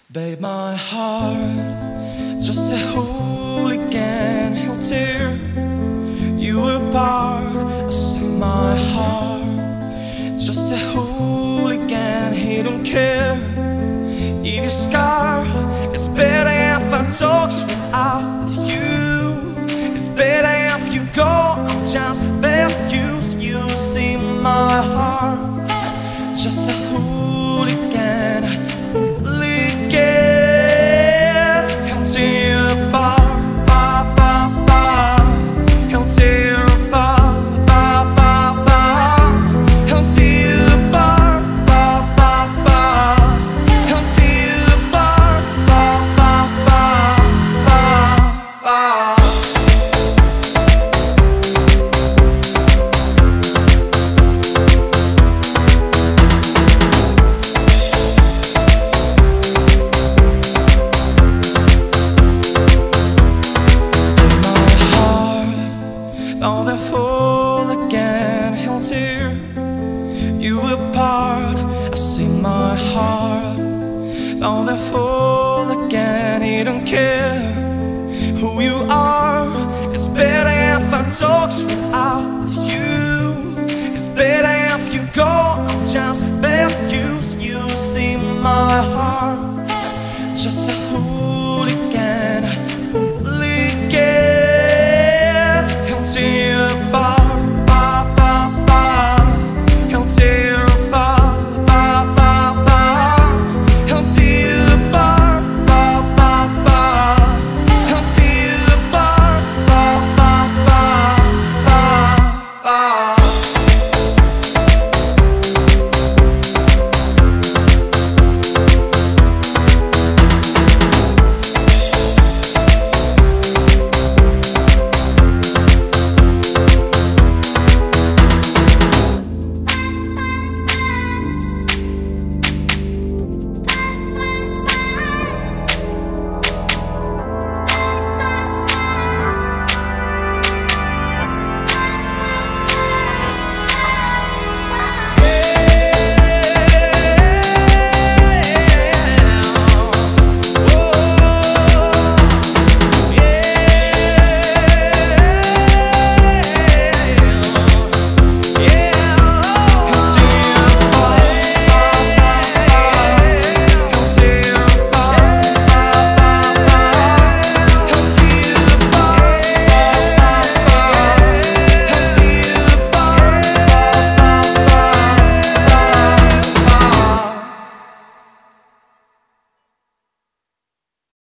Babe, my heart is just a hooligan. He'll tear you apart. I say my heart is just a hooligan. He don't care if your scar. It's better if I talk straight out with you. It's better if you go. I'm just better use. You see my heart is just a hooligan. Now they're full again, he'll tear you apart. I see my heart. Now they're full again, he don't care who you are. It's better if I talk straight out with you. It's better if you go. I'm just better use. You see my heart, just a